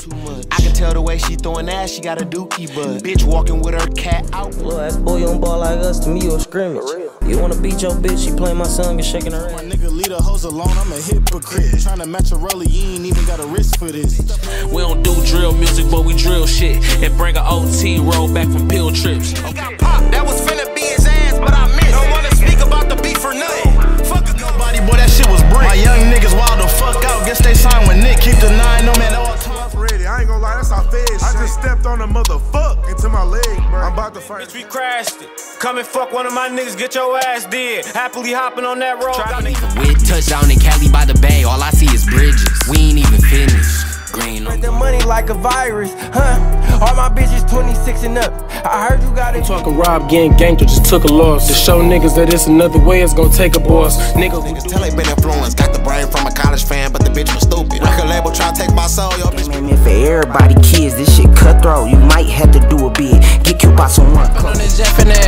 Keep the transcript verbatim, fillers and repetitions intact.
I can tell the way she throwing ass, she got a dookie butt. Bitch walking with her cat out. Little ass boy, you don't ball like us, to me you a scrimmage. You wanna beat your bitch, she playing my song and shaking her ass. My nigga leave the hoes alone, I'm a hypocrite. Tryna match a roller, you ain't even got a wrist for this. We don't do drill music, but we drill shit. And bring a O T roll back from pill trips. He got popped, that was finna be his ass, but I missed. Don't wanna speak about the beef or nothing. Fuck a nobody, boy, that shit was brick. My young niggas wild the fuck out, guess they signed with Nick. Keep the nine, no man, all time. Ready, I ain't gonna lie, that's our fed shit. I just stepped on a motherfucker into my leg, bro. I'm about to fight. Bitch, we crashed it. Come and fuck one of my niggas, get your ass dead. Happily hopping on that road. With touchdown in Cali by the bay, all I see is bridges. We ain't even finished. Green on the money like a virus, huh? All my bitches twenty-six and up. I heard you got it. I'm talking Rob getting ganked or just took a loss. To show niggas that it's another way, it's gonna take a boss. Niggas, niggas tell they been influenced. Got the brain from a college fan, but the bitch was stupid. Record label try to take my soul, yo bitch. Man, man, for everybody kids, this shit cutthroat. You might have to do a bid. Get killed by someone close. On this Jeff and